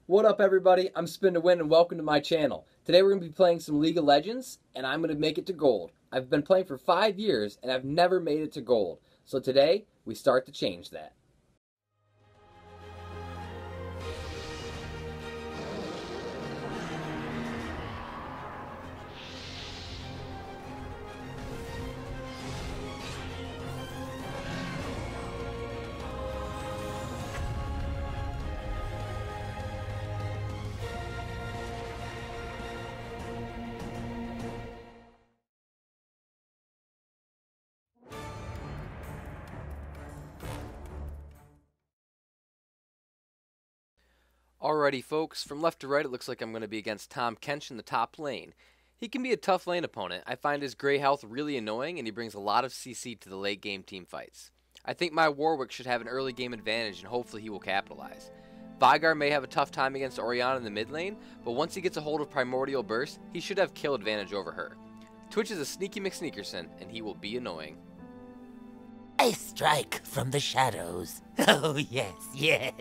What up, everybody? I'm Spin to Win, and welcome to my channel. Today we're going to be playing some League of Legends, and I'm going to make it to gold. I've been playing for 5 years, and I've never made it to gold. So today, we start to change that. Alrighty folks, from left to right it looks like I'm going to be against Tahm Kench in the top lane. He can be a tough lane opponent. I find his gray health really annoying and he brings a lot of CC to the late game team fights. I think my Warwick should have an early game advantage and hopefully he will capitalize. Veigar may have a tough time against Orianna in the mid lane, but once he gets a hold of Primordial Burst, he should have kill advantage over her. Twitch is a sneaky McSneakerson and he will be annoying. I strike from the shadows. Oh yes, yes.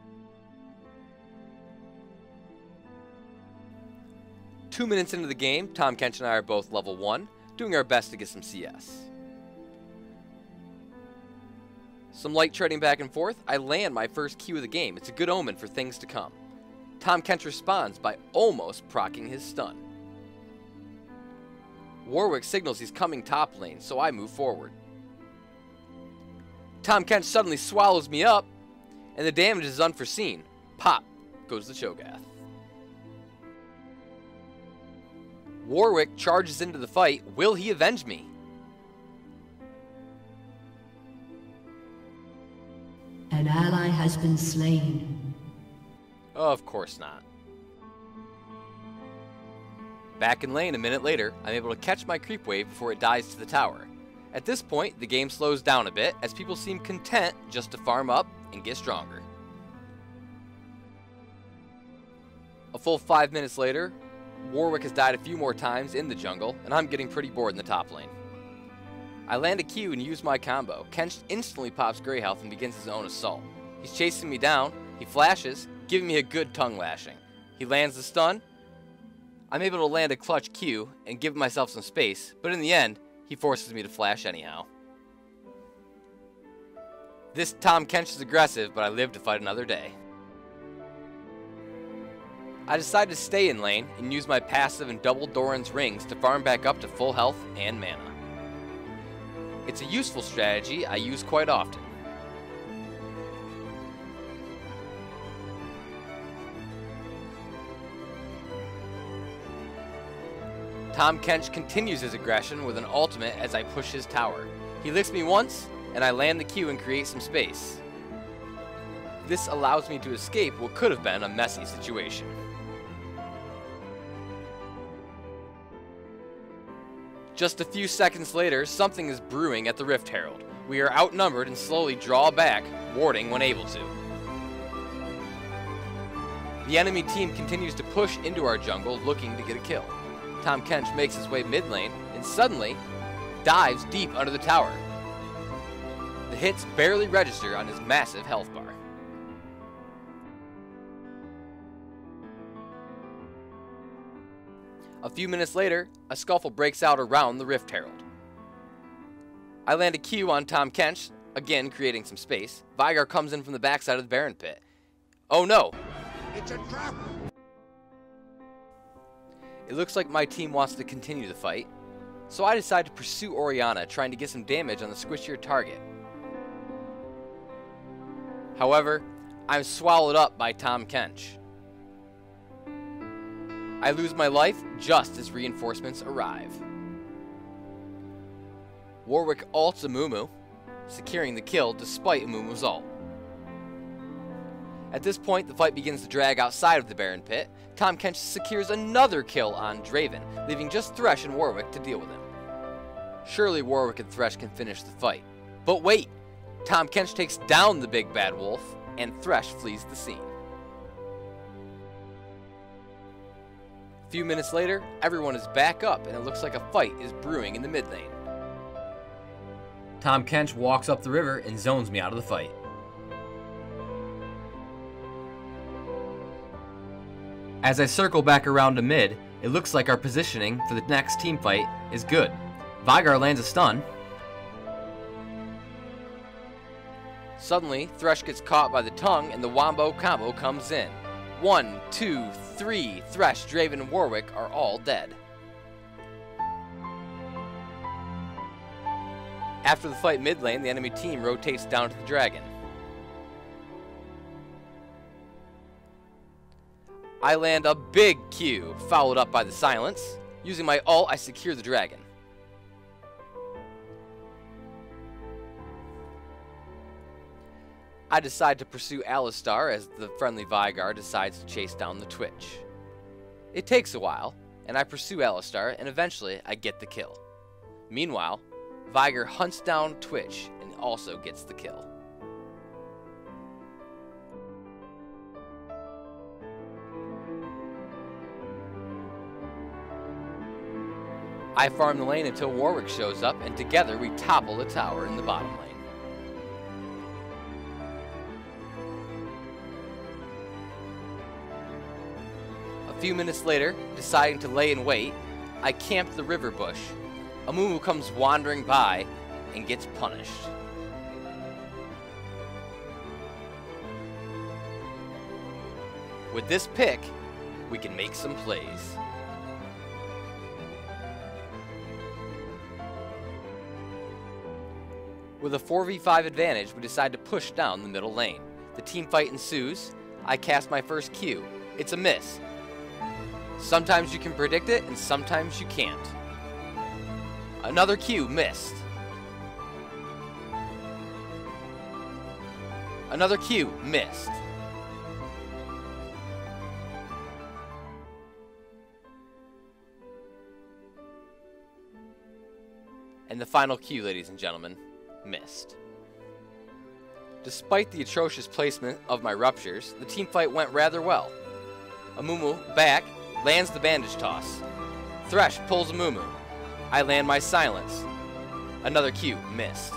2 minutes into the game, Tahm Kench and I are both level 1, doing our best to get some CS. Some light trading back and forth, I land my first Q of the game. It's a good omen for things to come. Tahm Kench responds by almost proccing his stun. Warwick signals he's coming top lane, so I move forward. Tahm Kench suddenly swallows me up, and the damage is unforeseen. Pop goes the Cho'Gath. Warwick charges into the fight. Will he avenge me? An ally has been slain. Of course not. Back in lane a minute later, I'm able to catch my creep wave before it dies to the tower. At this point, the game slows down a bit as people seem content just to farm up and get stronger. A full 5 minutes later, Warwick has died a few more times in the jungle, and I'm getting pretty bored in the top lane. I land a Q and use my combo. Kench instantly pops gray health and begins his own assault. He's chasing me down, he flashes, giving me a good tongue lashing. He lands the stun. I'm able to land a clutch Q and give myself some space, but in the end, he forces me to flash anyhow. This Tahm Kench is aggressive, but I live to fight another day. I decide to stay in lane and use my passive and double Doran's rings to farm back up to full health and mana. It's a useful strategy I use quite often. Tahm Kench continues his aggression with an ultimate as I push his tower. He licks me once, and I land the Q and create some space. This allows me to escape what could have been a messy situation. Just a few seconds later, something is brewing at the Rift Herald. We are outnumbered and slowly draw back, warding when able to. The enemy team continues to push into our jungle, looking to get a kill. Tahm Kench makes his way mid lane, and suddenly, dives deep under the tower. The hits barely register on his massive health bar. A few minutes later, a scuffle breaks out around the Rift Herald. I land a Q on Tahm Kench, again creating some space. Veigar comes in from the backside of the Baron pit. Oh no! It's a trap! It looks like my team wants to continue the fight, so I decide to pursue Orianna, trying to get some damage on the squishier target. However, I'm swallowed up by Tahm Kench. I lose my life just as reinforcements arrive. Warwick ults Amumu, securing the kill despite Amumu's ult. At this point, the fight begins to drag outside of the Baron pit. Tahm Kench secures another kill on Draven, leaving just Thresh and Warwick to deal with him. Surely Warwick and Thresh can finish the fight. But wait! Tahm Kench takes down the big bad wolf, and Thresh flees the scene. A few minutes later, everyone is back up, and it looks like a fight is brewing in the mid lane. Tahm Kench walks up the river and zones me out of the fight. As I circle back around to mid, it looks like our positioning for the next team fight is good. Vygar lands a stun. Suddenly, Thresh gets caught by the tongue and the Wombo combo comes in. 1, 2, 3, Thresh, Draven, and Warwick are all dead. After the fight mid lane, the enemy team rotates down to the dragon. I land a big Q, followed up by the silence. Using my ult, I secure the dragon. I decide to pursue Alistar as the friendly Vygar decides to chase down the Twitch. It takes a while, and I pursue Alistar, and eventually I get the kill. Meanwhile, Vygar hunts down Twitch and also gets the kill. I farm the lane until Warwick shows up, and together we topple the tower in the bottom lane. A few minutes later, deciding to lay in wait, I camp the river bush. Amumu comes wandering by and gets punished. With this pick, we can make some plays. With a 4v5 advantage, we decide to push down the middle lane. The team fight ensues. I cast my first Q. It's a miss. Sometimes you can predict it, and sometimes you can't. Another Q missed. Another Q missed. And the final Q, ladies and gentlemen, missed. Despite the atrocious placement of my ruptures, the team fight went rather well. Amumu, back, lands the bandage toss. Thresh pulls Amumu. I land my silence. Another Q missed.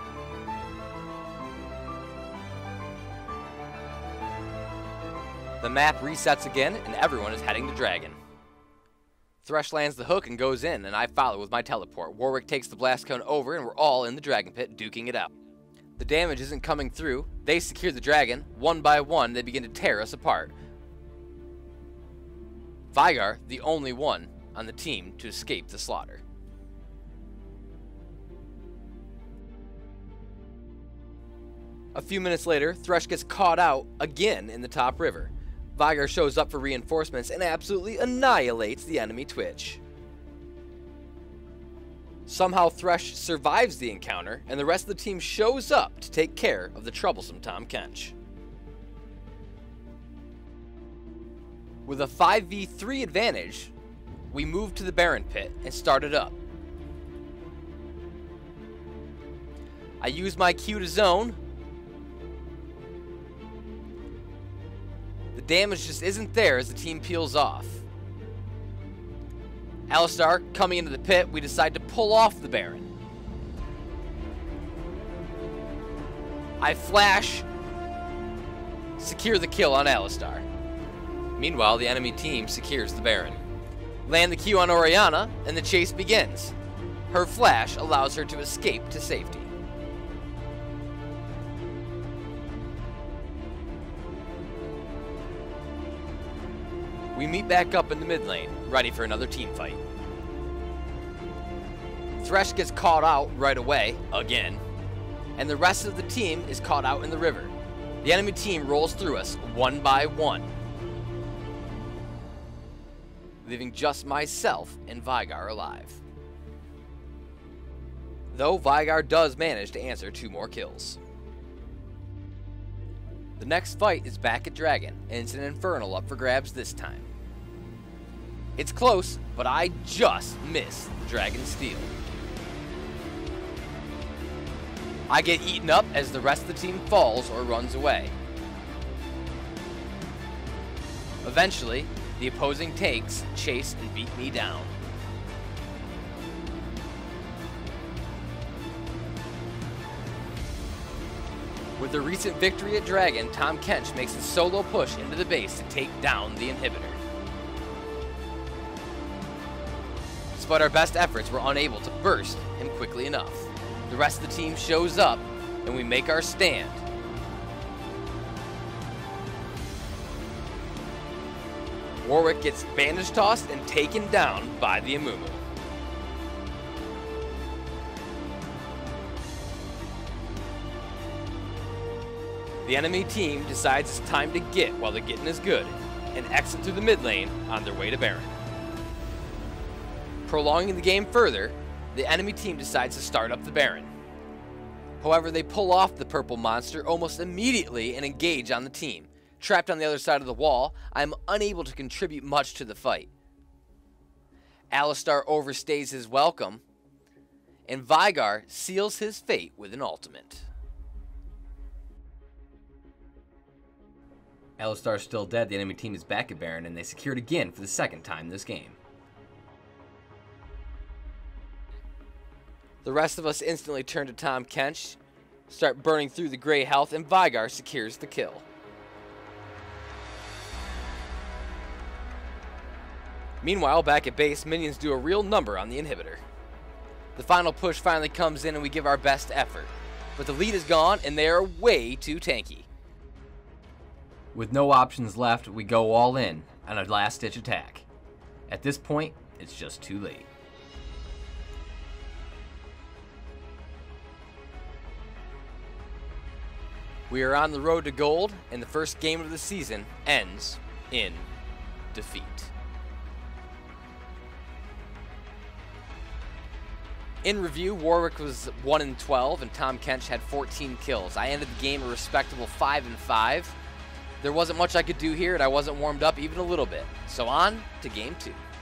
The map resets again, and everyone is heading to Dragon. Thresh lands the hook and goes in, and I follow with my teleport. Warwick takes the blast cone over, and we're all in the Dragon Pit, duking it out. The damage isn't coming through. They secure the dragon. One by one, they begin to tear us apart. Vygar, the only one on the team to escape the slaughter. A few minutes later, Thresh gets caught out again in the top river. Vygar shows up for reinforcements and absolutely annihilates the enemy Twitch. Somehow Thresh survives the encounter, and the rest of the team shows up to take care of the troublesome Tahm Kench. With a 5v3 advantage, we moved to the Baron Pit and started up. I used my Q to zone. The damage just isn't there as the team peels off. Alistar coming into the pit, we decide to pull off the Baron. I flash, secure the kill on Alistar. Meanwhile, the enemy team secures the Baron. Land the Q on Orianna, and the chase begins. Her flash allows her to escape to safety. We meet back up in the mid lane, ready for another team fight. Thresh gets caught out right away, again, and the rest of the team is caught out in the river. The enemy team rolls through us one by one, leaving just myself and Vygar alive. Though Vygar does manage to answer 2 more kills. The next fight is back at Dragon, and it's an Infernal up for grabs this time. It's close, but I just miss the Dragon Steel. I get eaten up as the rest of the team falls or runs away. Eventually, the opposing tanks chase and beat me down. With the recent victory at Dragon, Tahm Kench makes a solo push into the base to take down the inhibitor. Despite our best efforts, we're unable to burst him quickly enough. The rest of the team shows up, and we make our stand. Warwick gets bandage tossed and taken down by the Amumu. The enemy team decides it's time to get while the getting is good, and exit through the mid lane on their way to Baron. Prolonging the game further, the enemy team decides to start up the Baron. However, they pull off the purple monster almost immediately and engage on the team. Trapped on the other side of the wall, I am unable to contribute much to the fight. Alistar overstays his welcome, and Veigar seals his fate with an ultimate. Alistar's still dead, the enemy team is back at Baron, and they secure it again for the second time this game. The rest of us instantly turn to Tahm Kench, start burning through the gray health, and Veigar secures the kill. Meanwhile, back at base, minions do a real number on the inhibitor. The final push finally comes in and we give our best effort, but the lead is gone and they are way too tanky. With no options left, we go all in on a last-ditch attack. At this point, it's just too late. We are on the road to gold, and the first game of the season ends in defeat. In review, Warwick was 1-12 and Tahm Kench had 14 kills. I ended the game a respectable 5-5. There wasn't much I could do here, and I wasn't warmed up even a little bit. So on to game 2.